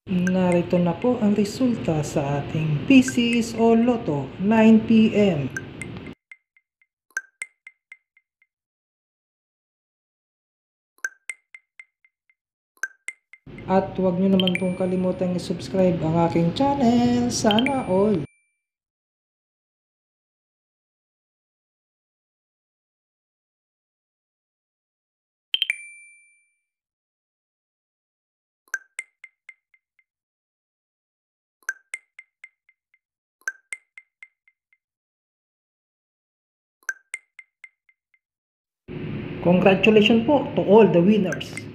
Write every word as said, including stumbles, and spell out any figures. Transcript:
Narito na po ang resulta sa ating P C S O Lotto nine p m At huwag nyo naman pong kalimutang i-subscribe ang aking channel. Sana all! Congratulations po to all the winners!